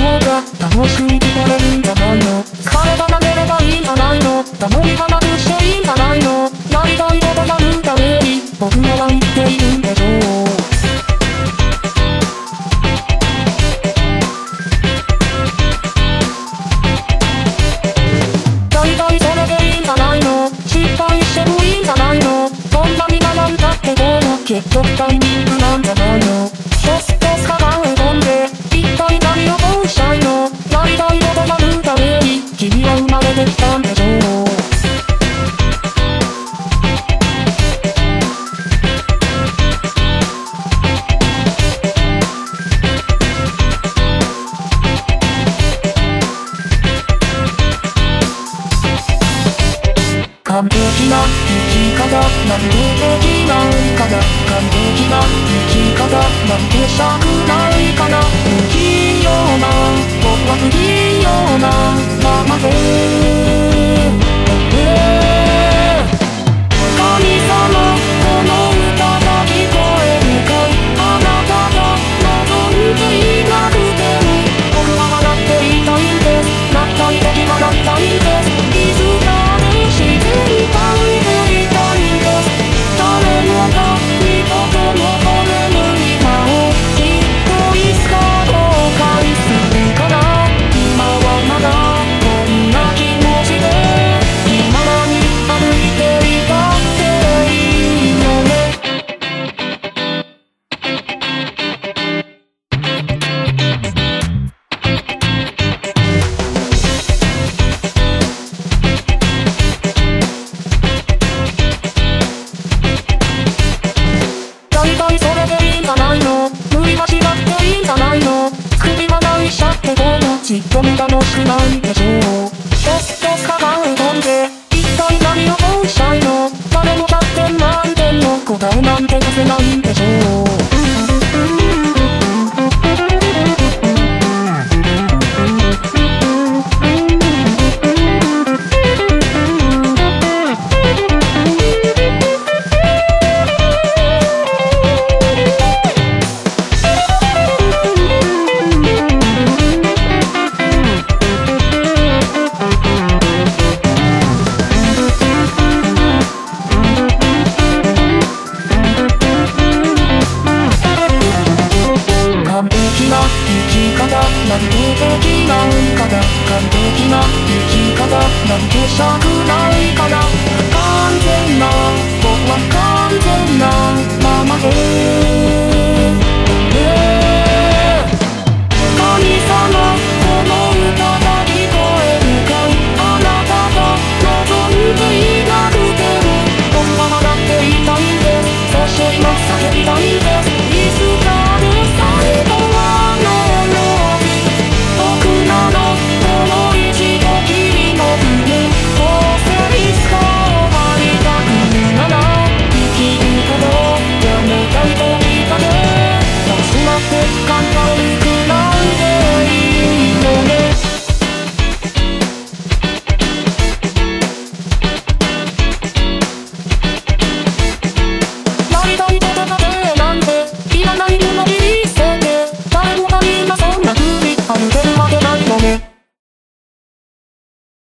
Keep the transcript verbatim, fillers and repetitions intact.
方が楽しいとれるんじゃないの。疲れがなければいいんじゃないの。たまにはなくしていいんじゃないの。やりたいことやるために僕らは生きているんでしょう。大体それでいいんじゃないの。失敗してもいいんじゃないの。どんなに悩んだってどうも結局タイミングなんじゃないの。ひょっと考え込んで一体何をどうしたいの。やりたいことやるために君は生まれてきたんでしょう。完璧な生き方なんてできないかな。完璧な生き方なんてしたくないかな。不器用な僕は不器用なままで、神様この歌が聞こえるかい。あなたが望んでいなくても僕は笑っていたいんです。泣きたい時は泣きたいんです。いつかねして歌っていたいんです。誰もが二度と戻れぬ今をきっといつか後悔するから。今はまだこんな気持ちで気ままに歩いていたっていいよね。大体それでいいんじゃないの。無理はしなくていいんじゃないの。首はないしゃってどうもちっとも楽しくないでしょう。ひょっと考え込んで一体何をどうしたいの。誰もひゃくてん満点の答えなんて出せないんでしょう。完璧な生き方なんてできないかな。完璧な生き方なんてしたくないかな。完全な僕は完全なままで、神様